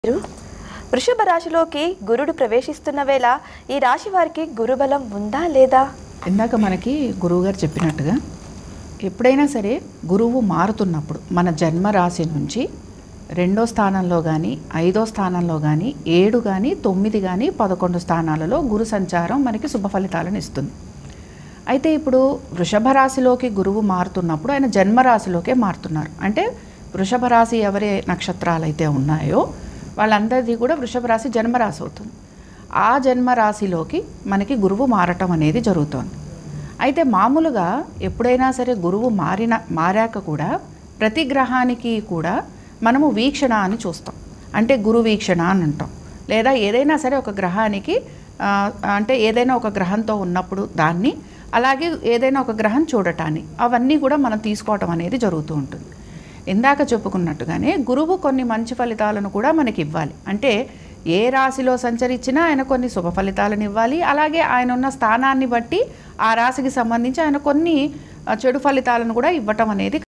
వృషభ రాశిలోకి గురుడు ప్రవేశిస్తున్న వేళ ఈ రాశి వారికి గురుబలం ఉందా లేదా? ఇందాక మనకి గురువుగారు చెప్పినట్టుగా ఎప్పుడైనా సరే గురువు మారుతున్నప్పుడు మన జన్మ రాశి నుంచి 2వ స్థానంలో కానీ 5వ స్థానంలో కానీ 7 కానీ 9 కానీ 11 స్థానాలలో గురు సంచారం మనకి శుభ ఫలితాలను ఇస్తుంది. అయితే ఇప్పుడు వృషభ రాశిలోకి గురువు మారుతున్నప్పుడు ఆయన జన్మరాశిలోకే మారుతున్నారు. అంటే వృషభ రాశి ఎవరి నక్షత్రాలు అయితే ఉన్నాయో వాళ్ళందరిది కూడా వృషభ రాశి జన్మరాశి అవుతుంది. ఆ జన్మరాశిలోకి మనకి గురువు మారటం అనేది జరుగుతోంది. అయితే మామూలుగా ఎప్పుడైనా సరే గురువు మారాక కూడా ప్రతి గ్రహానికి కూడా మనము వీక్షణ అని చూస్తాం. అంటే గురు వీక్షణ అని అంటాం. లేదా ఏదైనా సరే ఒక గ్రహానికి అంటే ఏదైనా ఒక గ్రహంతో ఉన్నప్పుడు దాన్ని, అలాగే ఏదైనా ఒక గ్రహం చూడటాన్ని, అవన్నీ కూడా మనం తీసుకోవటం అనేది జరుగుతూ ఉంటుంది. ఇందాక చెప్పుకున్నట్టుగానే గురువు కొన్ని మంచి ఫలితాలను కూడా మనకి ఇవ్వాలి. అంటే ఏ రాశిలో సంచరించినా ఆయన కొన్ని శుభ ఫలితాలను ఇవ్వాలి. అలాగే ఆయన ఉన్న స్థానాన్ని బట్టి ఆ రాశికి సంబంధించి ఆయన కొన్ని చెడు ఫలితాలను కూడా ఇవ్వటం అనేది